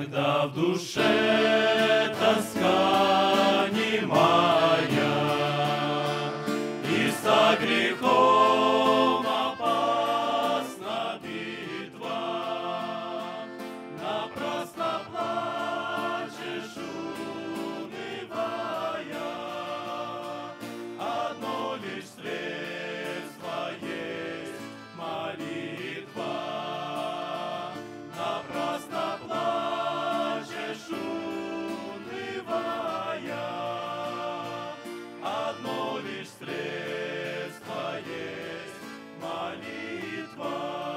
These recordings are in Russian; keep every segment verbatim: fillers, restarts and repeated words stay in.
Когда в душе тоска немая и со грехом опасна битва, напрасно плачешь, унывая, одно лишь средство есть молитва. Напрасно плачешь, унывая, одно лишь средство есть молитва.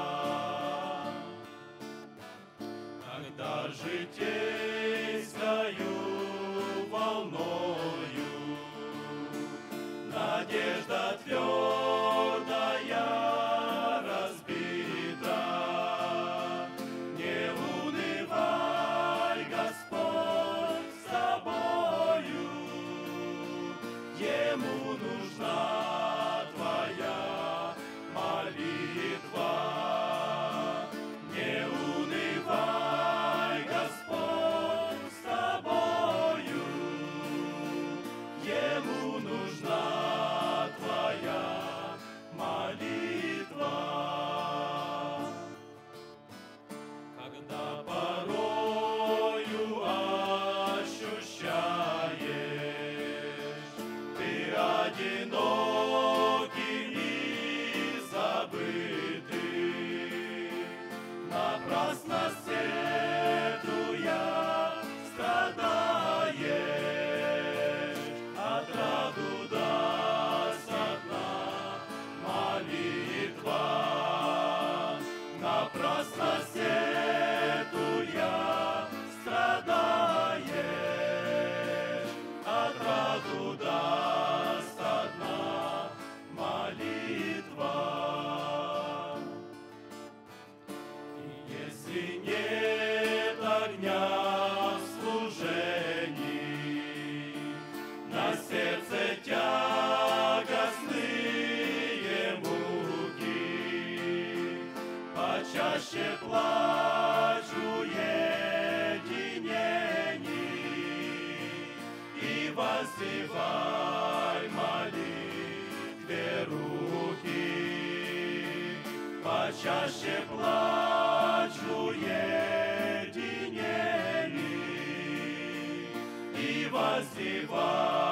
Когда житейскою волною надежда твердая разбита, не унывай, Господь с тобою, Ему нужна твоя молитва. Не унывай, Господь с тобою, Ему нужна твоя молитва. Когда порою ощущаешь ты одинокий и забытый, напрасно сетуя страдаешь, отраду даст одна молитва. Напрасно сетуя страдаешь, отраду даст одна молитва. И если нет огня в служении, на сердце тягостные муки, почаще плачь в уединении и воздевай молитве руки. Почаще плачь в уединении и воздевай